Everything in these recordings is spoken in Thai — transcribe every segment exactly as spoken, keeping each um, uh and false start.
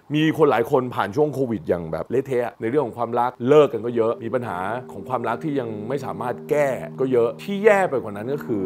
มีคนหลายคนผ่านช่วงโควิดอย่างแบบเละเทะในเรื่องของความรักเลิกกันก็เยอะมีปัญหาของความรักที่ยังไม่สามารถแก้ก็เยอะที่แย่ไปกว่านั้นก็คือ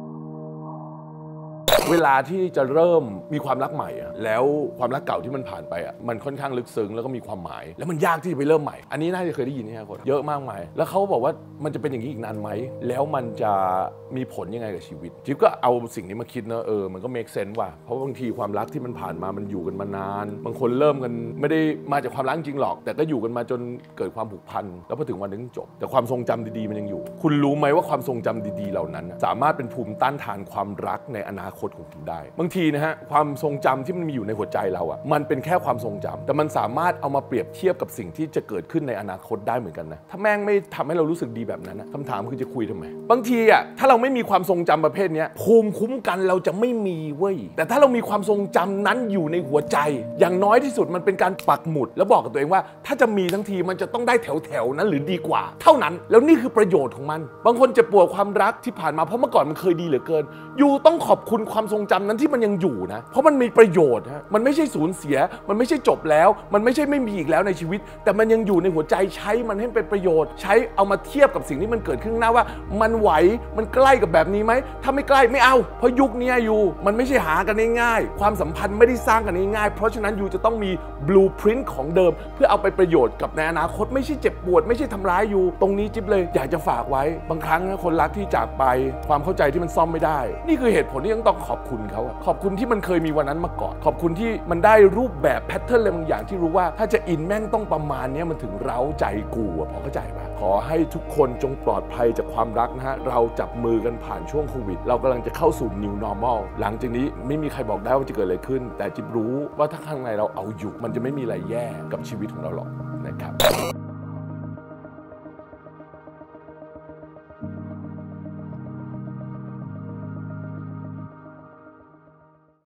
เวลาที่จะเริ่มมีความรักใหม่อะแล้วความรักเก่าที่มันผ่านไปอะมันค่อนข้างลึกซึ้งแล้วก็มีความหมายแล้วมันยากที่จะไปเริ่มใหม่อันนี้น่าจะเคยได้ยินนะครับคนเยอะมากมายแล้วเขาบอกว่ามันจะเป็นอย่างนี้อีกนานไหมแล้วมันจะมีผลยังไงกับชีวิตจิ๊บก็เอาสิ่งนี้มาคิดนะเออมันก็ make sense ว่ะเพราะบางทีความรักที่มันผ่านมามันอยู่กันมานานบางคนเริ่มกันไม่ได้มาจากความรักจริงหรอกแต่ก็อยู่กันมาจนเกิดความผูกพันแล้วพอถึงวันนึงจบแต่ความทรงจำดีๆมันยังอยู่คุณรู้ไหมว่าความทรงจำดีๆเหล่านั้นสามารถเป็นภูมิต้านทานความรักในอนาคตของคุณได้บางทีนะฮะความทรงจำที่มันมีอยู่ในหัวใจเราอ่ะมันเป็นแค่ความทรงจำแต่มันสามารถเอามาเปรียบเทียบกับสิ่งที่จะเกิดขึ้นในอนาคตได้เหมือนกันนะถ้าแม่งไม่ทำให้เรารู้สึกดีแบบนั้นนะคำถามคือจะคุยทำไมบางทีอ่ะถ้าเราไม่มีความทรงจำประเภทนี้ภูมิคุ้มกันเราจะไม่มีเว้ยแต่ถ้าเรามีความทรงจำนั้นอยู่ในหัวใจอย่างน้อยที่สุดมันเป็นการปักหมุดแล้วบอกกับตัวเองว่าถ้าจะมีทั้งทีมันจะต้องได้แถวแถวนั้นหรือดีกว่าเท่านั้นแล้วนี่คือประโยชน์ของมันบางคนจะปวดความรักที่ผ่านมาเพราะเมื่อก่อนมันเคยดีเหลือเกินอยู่ต้องขอบคุณความทรงจำนั้นที่มันยังอยู่นะเพราะมันมีประโยชน์ฮะมันไม่ใช่สูญเสียมันไม่ใช่จบแล้วมันไม่ใช่ไม่มีอีกแล้วในชีวิตแต่มันยังอยู่ในหัวใจใช้มันให้เป็นประโยชน์ใช้เอามาเทียบกับสิ่งที่มันเกิดขึ้นหน้าว่ามันไหวมันใกล้กับแบบนี้ไหมถ้าไม่ใกล้ไม่เอาเพราะยุคนี้อยู่มันไม่ใช่หากันง่ายๆความสัมพันธ์ไม่ได้สร้างกันง่ายๆเพราะฉะนั้นอยู่จะต้องมีบลูพรินท์ของเดิมเพื่อเอาไปประโยชน์กับในอนาคตไม่ใช่เจ็บปวดไม่ใช่ทำร้ายอยู่ตรงนี้จิ๊บเลยอยากจะฝากไว้บางครั้งคนรักที่จากไปความเข้าใจที่มันซ่อมไม่ได้นี่คือเหตุผลที่ต้องขอบคุณเขาขอบคุณที่มันเคยมีวันนั้นมาก่อนขอบคุณที่มันได้รูปแบบแพทเทิร์นอะไรบางอย่างที่รู้ว่าถ้าจะอินแม่งต้องประมาณนี้มันถึงเร้าใจกูอะพอเข้าใจป่ะขอให้ทุกคนจงปลอดภัยจากความรักนะฮะเราจับมือกันผ่านช่วงโควิดเรากำลังจะเข้าสู่ New Normal หลังจากนี้ไม่มีใครบอกได้ว่าจะเกิดอะไรขึ้นแต่จิ๊บรู้ว่าถ้าข้างในเราเอาอยู่มันจะไม่มีอะไรแย่กับชีวิตของเราหรอกนะครับ